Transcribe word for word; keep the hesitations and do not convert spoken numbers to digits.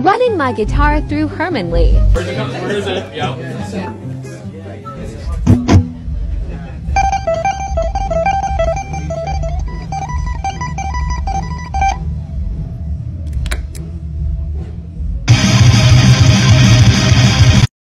Running my guitar through Herman Li. Where is it? Yeah.